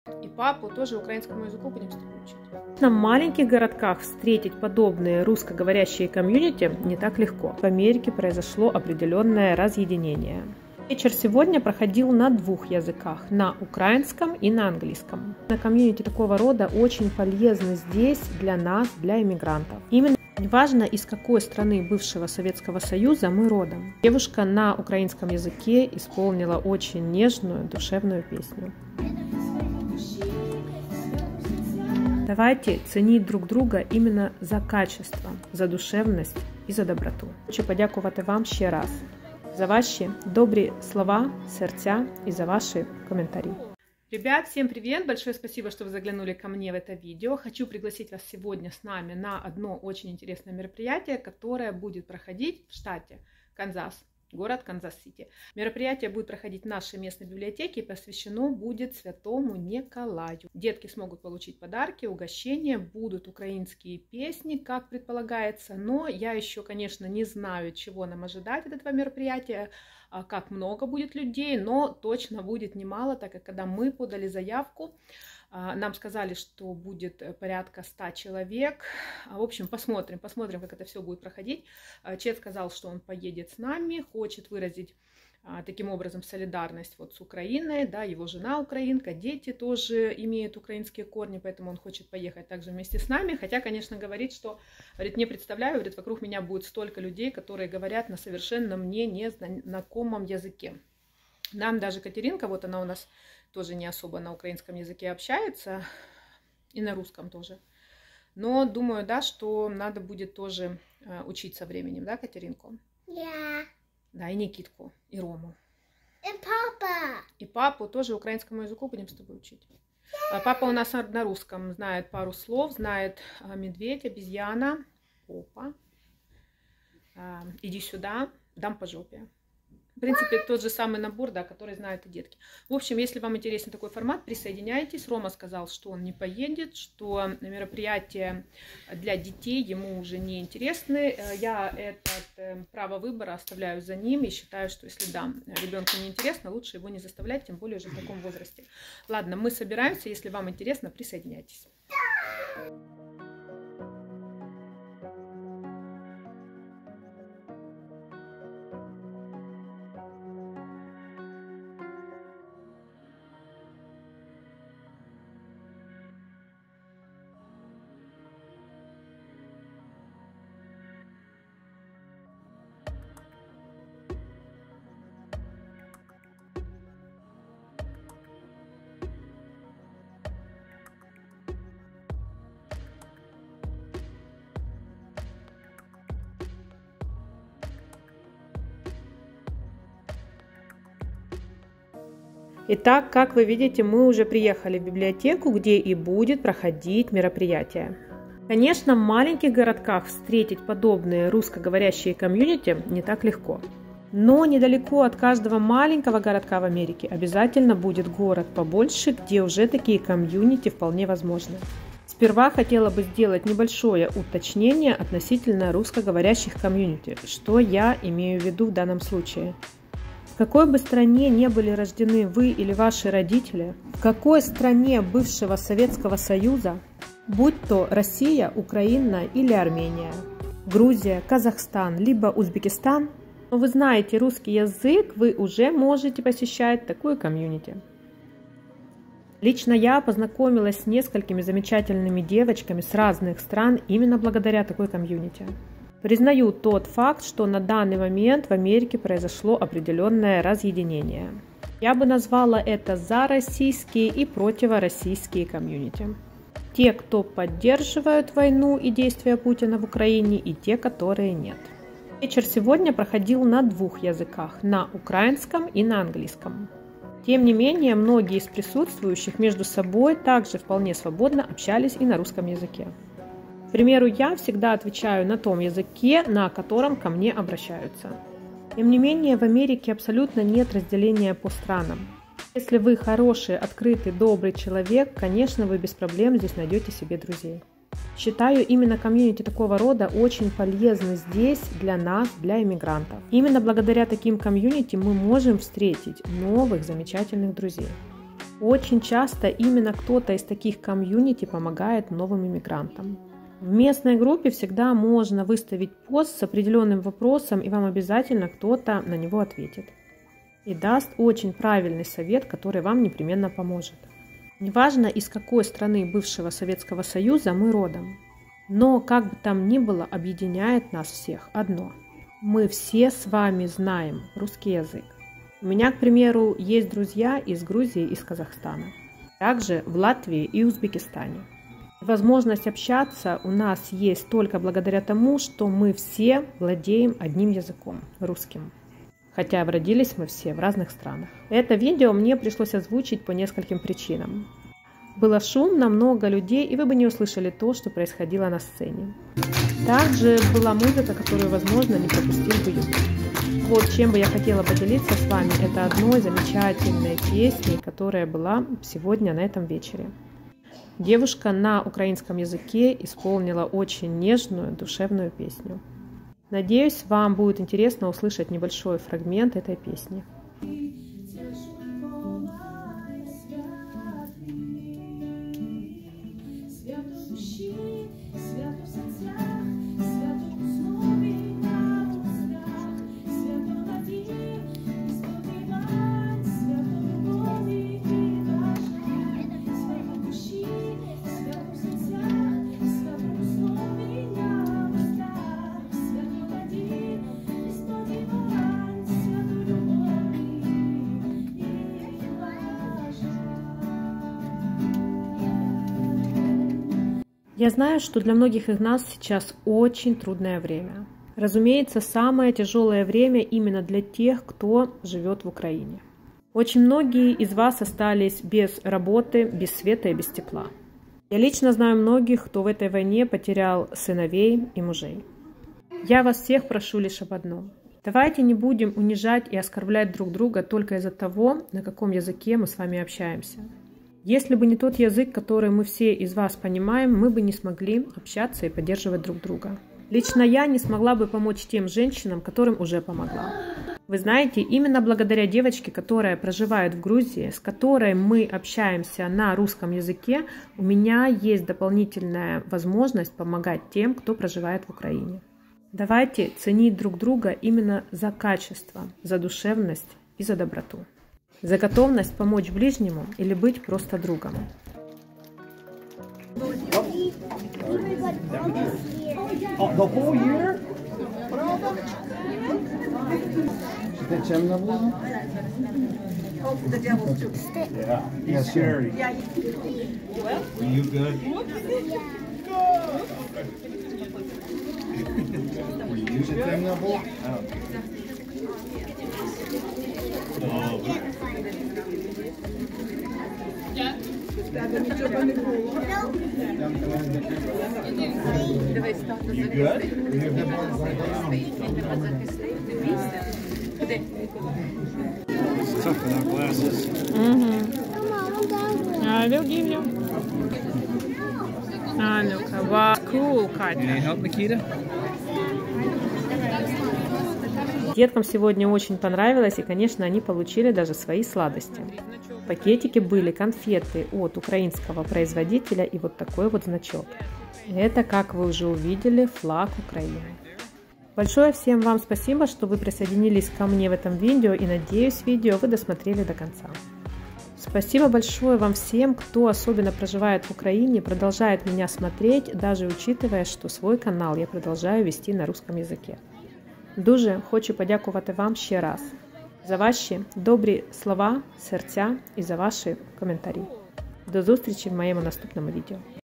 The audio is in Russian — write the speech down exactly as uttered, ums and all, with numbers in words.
И папу тоже украинскому языку будем с тобой учить. На маленьких городках встретить подобные русскоговорящие комьюнити не так легко. В Америке произошло определенное разъединение. Вечер сегодня проходил на двух языках, на украинском и на английском. На комьюнити такого рода очень полезны здесь для нас, для иммигрантов. Именно неважно, из какой страны бывшего Советского Союза мы родом. Девушка на украинском языке исполнила очень нежную, душевную песню. Давайте ценить друг друга именно за качество, за душевність і за доброту. Хочу подякувати вам ще раз за ваши добрые слова, сердца и за ваши комментарии. Ребят, всем привет! Большое спасибо, что вы заглянули ко мне в это видео. Хочу пригласить вас сегодня с нами на одно очень интересное мероприятие, которое будет проходить в штате Канзас, город Канзас-Сити. Мероприятие будет проходить в нашей местной библиотеке и посвящено будет Святому Николаю. Детки смогут получить подарки, угощения, будут украинские песни, как предполагается, но я еще, конечно, не знаю, чего нам ожидать от этого мероприятия, как много будет людей, но точно будет немало, так как когда мы подали заявку, нам сказали, что будет порядка ста человек. В общем, посмотрим, посмотрим, как это все будет проходить. Чет сказал, что он поедет с нами, хочет выразить таким образом солидарность вот с Украиной, да, его жена украинка, дети тоже имеют украинские корни, поэтому он хочет поехать также вместе с нами, хотя, конечно, говорит, что, говорит, не представляю, говорит, вокруг меня будет столько людей, которые говорят на совершенно мне незнакомом языке. Нам даже Катеринка, вот она у нас тоже не особо на украинском языке общается, и на русском тоже. Но думаю, да, что надо будет тоже э, учить со временем, да, Катеринку? Да. Да, и Никитку, и Рому. И папа. И папу тоже украинскому языку будем с тобой учить. Yeah. Папа у нас на русском знает пару слов, знает медведь, обезьяна, попа, иди сюда, дам по жопе. В принципе, тот же самый набор, да, который знают и детки. В общем, если вам интересен такой формат, присоединяйтесь. Рома сказал, что он не поедет, что мероприятия для детей ему уже не интересны. Я это право выбора оставляю за ним и считаю, что если да, ребенку не интересно, лучше его не заставлять, тем более уже в таком возрасте. Ладно, мы собираемся. Если вам интересно, присоединяйтесь. Итак, как вы видите, мы уже приехали в библиотеку, где и будет проходить мероприятие. Конечно, в маленьких городках встретить подобные русскоговорящие комьюнити не так легко. Но недалеко от каждого маленького городка в Америке обязательно будет город побольше, где уже такие комьюнити вполне возможны. Сперва хотела бы сделать небольшое уточнение относительно русскоговорящих комьюнити, что я имею в виду в данном случае. В какой бы стране не были рождены вы или ваши родители, в какой стране бывшего Советского Союза, будь то Россия, Украина или Армения, Грузия, Казахстан, либо Узбекистан, но вы знаете русский язык, вы уже можете посещать такую комьюнити. Лично я познакомилась с несколькими замечательными девочками с разных стран именно благодаря такой комьюнити. Признаю тот факт, что на данный момент в Америке произошло определенное разъединение. Я бы назвала это за российские и противороссийские комьюнити. Те, кто поддерживают войну и действия Путина в Украине, и те, которые нет. Вечер сегодня проходил на двух языках, на украинском и на английском. Тем не менее, многие из присутствующих между собой также вполне свободно общались и на русском языке. К примеру, я всегда отвечаю на том языке, на котором ко мне обращаются. Тем не менее, в Америке абсолютно нет разделения по странам. Если вы хороший, открытый, добрый человек, конечно, вы без проблем здесь найдете себе друзей. Считаю, именно комьюнити такого рода очень полезны здесь для нас, для иммигрантов. Именно благодаря таким комьюнити мы можем встретить новых замечательных друзей. Очень часто именно кто-то из таких комьюнити помогает новым иммигрантам. В местной группе всегда можно выставить пост с определенным вопросом, и вам обязательно кто-то на него ответит. И даст очень правильный совет, который вам непременно поможет. Неважно, из какой страны бывшего Советского Союза мы родом, но как бы там ни было, объединяет нас всех одно. Мы все с вами знаем русский язык. У меня, к примеру, есть друзья из Грузии и из Казахстана, также в Латвии и Узбекистане. Возможность общаться у нас есть только благодаря тому, что мы все владеем одним языком – русским. Хотя родились мы все в разных странах. Это видео мне пришлось озвучить по нескольким причинам. Было шумно, много людей, и вы бы не услышали то, что происходило на сцене. Также была музыка, которую, возможно, не пропустил бы YouTube. Вот чем бы я хотела поделиться с вами, это одной замечательной песней, которая была сегодня на этом вечере. Девушка на украинском языке исполнила очень нежную, душевную песню. Надеюсь, вам будет интересно услышать небольшой фрагмент этой песни. Я знаю, что для многих из нас сейчас очень трудное время. Разумеется, самое тяжелое время именно для тех, кто живет в Украине. Очень многие из вас остались без работы, без света и без тепла. Я лично знаю многих, кто в этой войне потерял сыновей и мужей. Я вас всех прошу лишь об одном. Давайте не будем унижать и оскорблять друг друга только из-за того, на каком языке мы с вами общаемся. Если бы не тот язык, который мы все из вас понимаем, мы бы не смогли общаться и поддерживать друг друга. Лично я не смогла бы помочь тем женщинам, которым уже помогла. Вы знаете, именно благодаря девочке, которая проживает в Грузии, с которой мы общаемся на русском языке, у меня есть дополнительная возможность помогать тем, кто проживает в Украине. Давайте ценить друг друга именно за качество, за душевность и за доброту. За готовность помочь ближнему или быть просто другом. I will give you. Ah, look, wow, cool, Katya. Can you help, Nikita? Деткам сегодня очень понравилось, и, конечно, они получили даже свои сладости. В пакетике были конфеты от украинского производителя и вот такой вот значок. Это, как вы уже увидели, флаг Украины. Большое всем вам спасибо, что вы присоединились ко мне в этом видео, и надеюсь, видео вы досмотрели до конца. Спасибо большое вам всем, кто особенно проживает в Украине, продолжает меня смотреть, даже учитывая, що свой канал я продовжую вести на русском язикі. Дуже хочу подякувати вам ще раз за ваші добрі слова, серця і за ваші коментарі. До зустрічі в моєму наступному відео.